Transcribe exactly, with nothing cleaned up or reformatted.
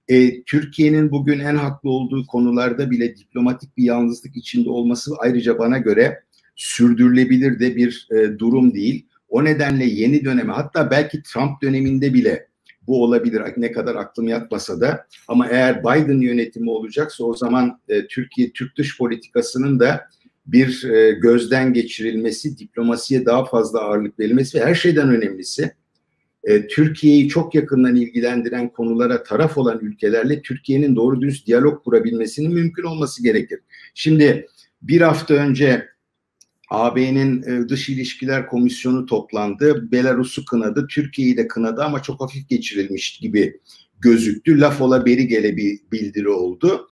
E, Türkiye'nin bugün en haklı olduğu konularda bile diplomatik bir yalnızlık içinde olması ayrıca bana göre sürdürülebilir de bir e, durum değil. O nedenle yeni döneme, hatta belki Trump döneminde bile bu olabilir, ne kadar aklım yatmasa da, ama eğer Biden yönetimi olacaksa o zaman e, Türkiye Türk dış politikasının da bir e, gözden geçirilmesi, diplomasiye daha fazla ağırlık verilmesi ve her şeyden önemlisi e, Türkiye'yi çok yakından ilgilendiren konulara taraf olan ülkelerle Türkiye'nin doğru dürüst diyalog kurabilmesinin mümkün olması gerekir. Şimdi bir hafta önce A B'nin e, Dış İlişkiler Komisyonu toplandı. Belarus'u kınadı, Türkiye'yi de kınadı ama çok hafif geçirilmiş gibi gözüktü. Laf ola beri gele bir bildiri oldu.